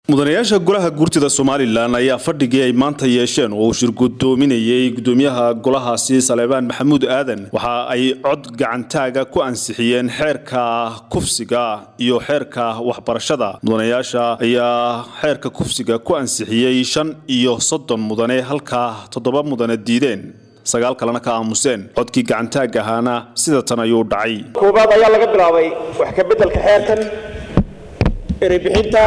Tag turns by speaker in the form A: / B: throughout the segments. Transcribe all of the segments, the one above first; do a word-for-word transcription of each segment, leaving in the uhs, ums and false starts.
A: mudanayaasha golaha guurtida Soomaaliland ayaa fadhigii ay maanta yeesheen oo shir gudoominayay gudoomiyaha golahaasi Saleebaan Maxamuud Aadan waxa ay cod gacantaaga ku ansixiyeen xeerka kufsiga iyo xeerka waxbarashada mudanayaasha ayaa xeerka kufsiga ku ansixiyay shan iyo soddon mudane halka toddoba mudane diideen sagaal kalena ka aamuseen codkii gacantaaga ahaana sida tan ayuu dhacay
B: koobaad ayaa laga bilaabay wax ka bedelka xeerkan eray bixinta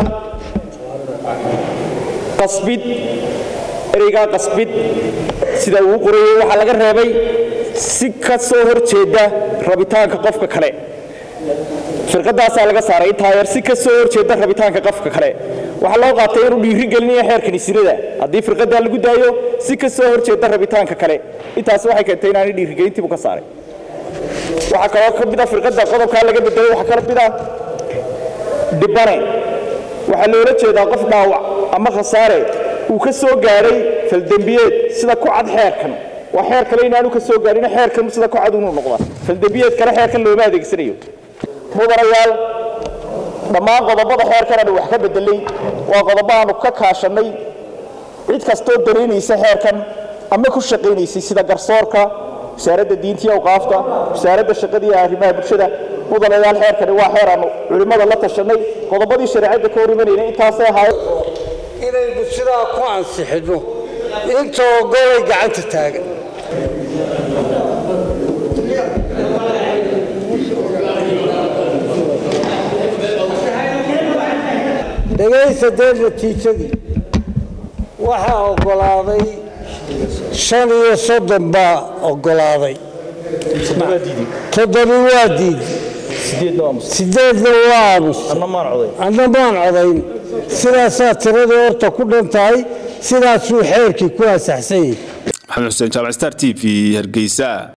B: qasbid ereyga qasbid sida uu qorayay waxa laga reebay si ka soo horjeeda rabitaanka qofka kale firqadaas laga saaray taayar si ka soo horjeeda rabitaanka qofka kale waxa loo qaatay inuu dhiiri gelinayo xeerkan isirada hadii firqada lagu daayo si ka soo horjeeda rabitaanka kale intaas waxay keentay inaan dhiiri gelintii uu ka saaray waxa kale oo ka mid ah firqada qodobka laga bedelay waxa kala mid ah dibane waxa loo jeedaa qof dhaawac ama khasaare uu ka soo gaaray fal dambiyeed sida ku cad xeerkan waa xeer kale inaanu ka soo gaarin xeerkan sida ku cad uu noqdo fal dambiyeed kale xeerkan loo adeegsanayo mudanayaal dhammaan qodobada xeerkan wax ka bedelay waa qodobaanu ka kaashanay cid kastoo dareynaysa xeerkan ama ku shaqeynaysa sida garsoorka wasaaradda diinta iyo awqaafta wasaaradda shaqada iyo arrimaha bulshada mudanayaal xeerkan waa xeerano culimada la tashanay qodobadii shariicada ka horimanayna intaas ay ahayd
C: inay bulshada ku ansixino intoo golay gacanta taagan dhagaysta dee natiijadii waxaa ogolaaday shan iyo soddon baa ogolaaday toddoba waa diiday sideedna waa aamus anna maan codayn sidaasaa tiradii horta ku dhan tahay sidaasuu xeerkii ku ansaxsan yahay
A: maxamed xuseen jaamac star T V Hargeysa.